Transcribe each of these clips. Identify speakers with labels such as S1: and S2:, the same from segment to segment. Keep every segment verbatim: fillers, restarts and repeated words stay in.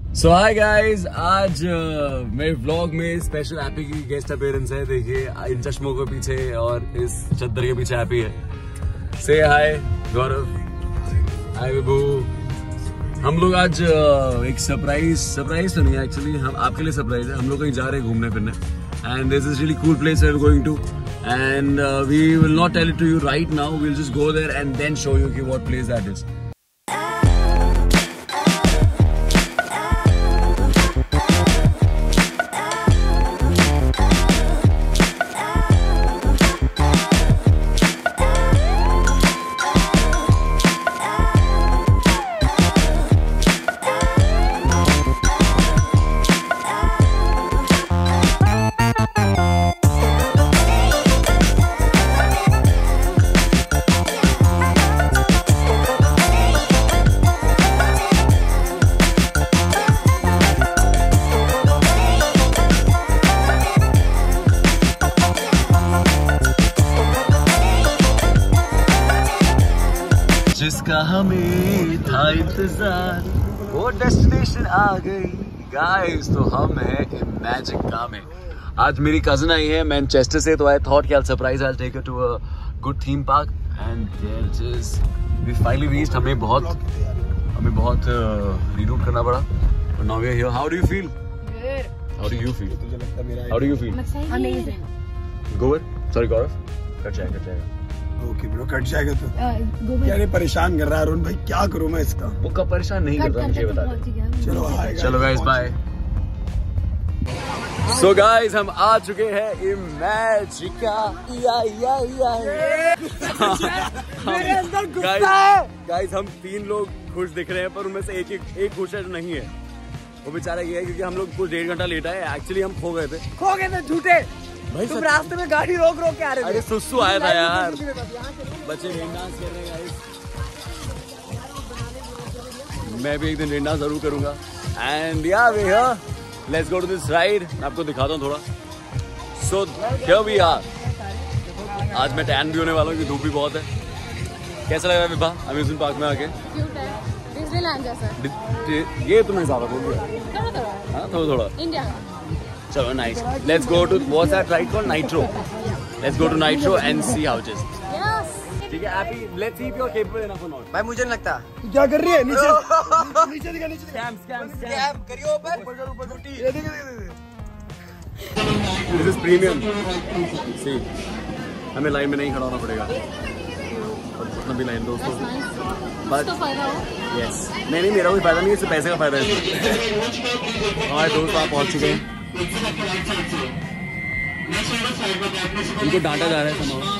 S1: सो hi guys, आज uh, मेरे vlog में स्पेशल हैप्पी की गेस्ट अपीयरेंस है। देखिए इन चश्मों के पीछे और इस चद्दर के पीछे हैप्पी है। से हाय गौरव, हाय विभू। हम लोग आज uh, एक सरप्राइज सरप्राइज तो नहीं है एक्चुअली, हम आपके लिए सरप्राइज है। हम लोग कहीं जा रहे हैं घूमने फिरने and this is really cool place we are going to and we will not tell it to you right now, we will just go there and then show you कि व्हाट प्लेस दैट इज। जिसका हमें था इंतजार वो destination आ गई guys. तो हम हैं इमेजिका में। आज मेरी कजिन आई है मैनचेस्टर से, तो आई थॉट कि I surprise I take her to a good theme park and there just we finally reached. हमें बहुत हमें बहुत रीरूट करना पड़ा but now we are here. How do you feel? How do you feel? How do you feel? Amazing. Gaurav sorry Gaurav, cut जाएगा cut जाएगा
S2: okay bro, cut जाएगा तो क्या नहीं परेशान कर रहा है अरुण भाई, क्या करूं मैं इसका?
S1: वो कब परेशान नहीं करता मुझे बता दे।
S2: चलो
S1: चलो गाइस बाय। सो गाइस हम आ चुके हैं इमेजिका। या या या मेरे अंदर गुस्सा है। गाइस हम तीन लोग खुश दिख रहे हैं पर उनमें से एक एक एक खुश है नहीं है। वो बेचारा ये है क्योंकि हम लोग कुछ डेढ़ घंटा लेट आए। एक्चुअली हम खो गए थे
S3: खो गए थे झूठे
S1: भाई,
S3: तुम रास्ते में गाड़ी रोक रोक के आ रहे थे।
S1: अरे सुसु आया था यार, बच्चे रेन डांस कर रहे हैं गाइस। मैं भी एक दिन रेन डांस जरूर करूंगा and yeah we here, let's go to this ride. मैं आपको दिखाता हूँ थोड़ा। So here we are. आज मैं टैन भी होने वाला हूँ क्योंकि धूप भी बहुत है। कैसा लग रहा है विभा अम्यूजमेंट पार्क में आके?
S4: डिज्नीलैंड जैसा।
S1: ये तुमने ज्यादा बोल दिया।
S4: थोड़ा थोड़ा
S1: हाँ थोड़ा थोड़ा
S4: इंडिया।
S1: चलो nice, let's go to what's that ride called? Nitro. Let's go to Nitro and see how it is.
S4: Yes
S1: ठीक है Happy, let's see if you are capable enough और नॉट।
S3: भाई मुझे नहीं लगता।
S2: तू क्या कर रही है? नीचे नीचे दिखा, नीचे
S1: स्कैम स्कैम
S3: स्कैम करियो ऊपर ऊपर ऊपर टूटी।
S2: ये देख देख
S1: दिस इज प्रीमियम। सी हमें लाइन में नहीं खड़ा होना पड़ेगा और जितना भी लाइन दोस्तों बस
S4: तो फायदा हो।
S1: यस नहीं नहीं मेरा कोई फायदा नहीं है, इससे पैसे का फायदा है। हमारे दोस्त आप पहुंच चुके हैं। इनको डांटा जा रहा है समाओ।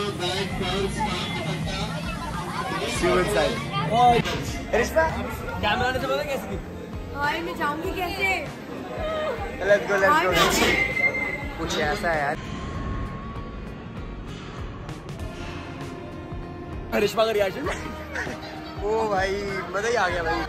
S3: रिश्ता
S1: कैमरा ने पता कैसे की?
S4: हाय मैं जाऊंगी कैसे?
S3: Let's go let's go. कुछ ऐसा है यार।
S1: रिश्मा का रिएक्शन
S3: ओ भाई मजा ही आ गया भाई।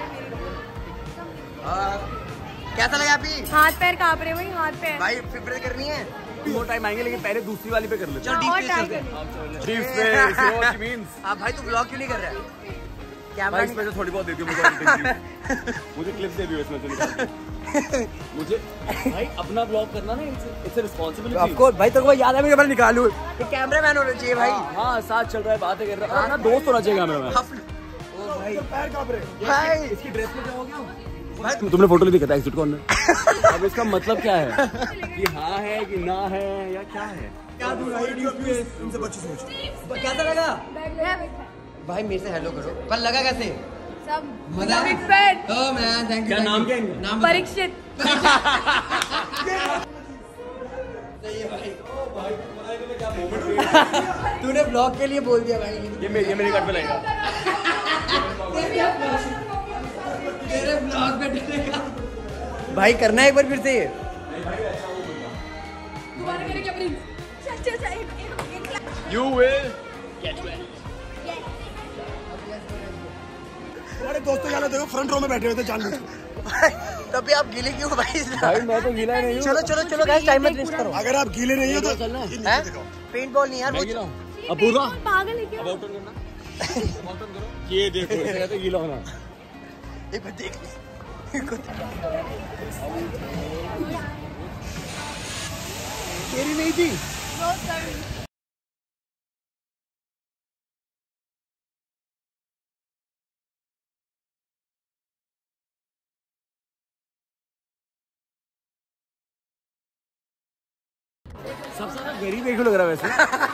S3: हाँ कैसा लगा अभी?
S4: हाथ पैर कांप रहे भाई, हाथ पैर।
S3: भाई फिफ्टी करनी है।
S1: वो टाइम आएंगे लेकिन पहले दूसरी वाली पे कर लेते
S3: चलो
S4: और
S3: डीप
S4: ट्राई
S3: पे
S4: कर।
S1: डीप पे मींस
S3: आप भाई तू ब्लॉग क्यों नहीं कर रहा है? कैमरा
S1: भाई इसमें से थोड़ी बहुत दे दियो मुझे। मुझे क्लिप्स दे दियो इसमें से निकाल। मुझे भाई अपना ब्लॉग करना ना, it's a responsibility.
S3: Of course भाई, तेरे को याद है मैं कैमरा निकालूं। ये कैमरामैन होना चाहिए भाई।
S1: हां साथ चल रहा है, बातें कर रहा है ना, दोस्त होना चाहिए कैमरामैन।
S3: ओ भाई
S2: पैर कांप रहे
S3: भाई।
S1: इसकी ड्रेस में क्या हो गया भाई? तुमने फोटो नहीं दिखाता एग्जिट कॉर्नर। अब इसका मतलब क्या है कि हाँ है कि ना है या क्या है?
S3: क्या तू भाई
S2: इनसे बच्चे सोच।
S3: कैसा लगा भाई? मेरे से हेलो करो। पर लगा कैसे?
S4: सब
S3: मजा
S4: big fan.
S3: Oh man thank you.
S1: क्या नाम क्या है इनका?
S3: नाम
S4: परीक्षित।
S3: सही है भाई। तूने ब्लॉग के लिए बोल दिया भाई।
S1: ये मेरी ये मेरी कट पे लगेगा।
S3: तेरे ब्लॉग पे डलेगा भाई। करना है एक बार फिर से ये।
S4: दोबारा करें क्या प्लीज? अच्छा अच्छा एक एक
S1: You will get well.
S2: हमारे दोस्तों क्या देखो फ्रंट रो में बैठे हुए थे जान लीजिए।
S3: तब भी आप गीले क्यों भाई?
S1: भाई मैं तो गीला नहीं हूँ।
S3: चलो चलो चलो गाइस, टाइम मत वेस्ट करो।
S2: अगर आप गीले नहीं हो तो
S3: हैं? पेंट बॉल नहीं यार वो।
S1: अब पूरा
S4: पागल है क्या?
S1: अब आउट करना। ये देखो ऐसे कहते गीला होना।
S3: एक बार देख तेरी नहीं थी।
S1: सबसे ज्यादा गरीब एक लग रहा है वैसे।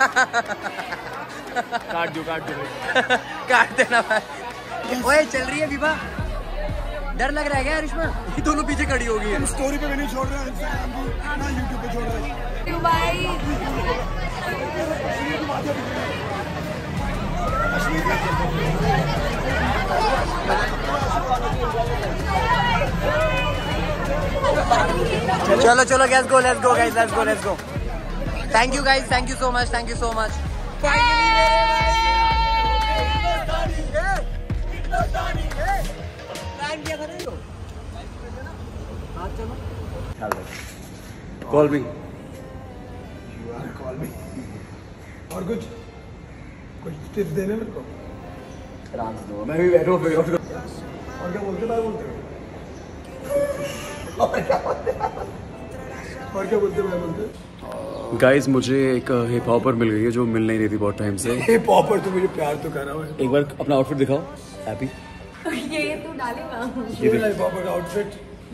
S1: काट दो काट दो
S3: काट देना भाई। ओए चल रही है विभा, डर लग रहा है क्या रिश्मा? ये दोनों पीछे खड़ी हो गई है।
S2: स्टोरी पे मैंने छोड़ रहा है, इंस्टाग्राम पे ना यूट्यूब पे छोड़ रहा है।
S4: बाय।
S3: चलो चलो let's go let's go guys let's go let's go. Thank you guys, thank you so much, thank you so much.
S1: Call me.
S2: Call me. और कुछ कुछ टिप्स देने मेरे को?
S1: मैं भी बैठो फिर।
S2: और क्या बोलते भाई बोलते और क्या बोलते भाई बोलते?
S1: गाइस मुझे एक हिप हॉपर मिल गई है जो मिल नहीं रही थी बहुत टाइम से।
S2: हिप हॉपर तो मुझे प्यार तो कर रहा है।
S1: एक बार अपना आउटफिट दिखाओ। हैप्पी
S4: ये तू डालेगा?
S2: ये हिप हॉपर का आउटफिट।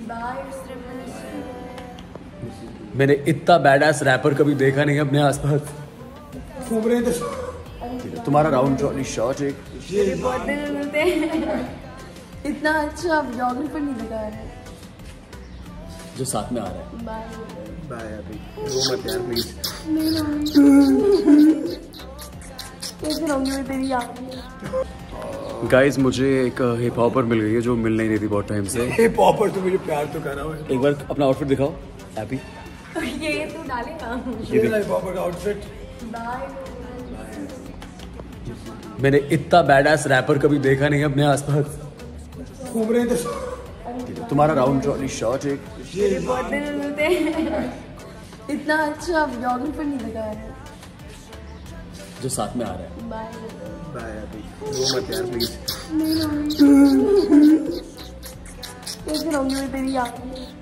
S1: मैंने इतना बैडास रैपर कभी देखा नहीं अपने आसपास।
S2: घूम रहे थे
S1: तुम्हारा राउंड जॉली शॉट एक
S4: बहुत दिन मिलते हैं। इतना अच्छा ब्लॉगिंग पर नहीं दिखा है
S1: जो साथ में आ रहा है।
S4: बाय।
S1: बाय अभी रो मत यार प्लीज।
S4: कैसे रहूंगी मैं तेरी याद में?
S1: गाइस मुझे एक हिप हॉपर मिल गई है जो मिल नहीं रही थी बहुत टाइम से।
S2: हिप हॉपर तो मुझे प्यार तो कर रहा है।
S1: एक बार अपना आउटफिट दिखाओ। हैप्पी
S4: ये तू डालेगा?
S2: ये हिप हॉपर का आउटफिट।
S4: बाय।
S1: मैंने इतना बैडास रैपर कभी देखा नहीं अपने आसपास।
S2: घूम रहे थे
S1: तुम्हारा राउंड जॉली शॉट एक
S4: बहुत दिन मिलते हैं। इतना अच्छा ब्लॉगिंग पर नहीं दिखा है
S1: जो साथ में आ रहा है।
S4: बाय।
S1: बाय अभी रो मत यार प्लीज।
S4: कैसे रहूंगी मैं तेरी याद में?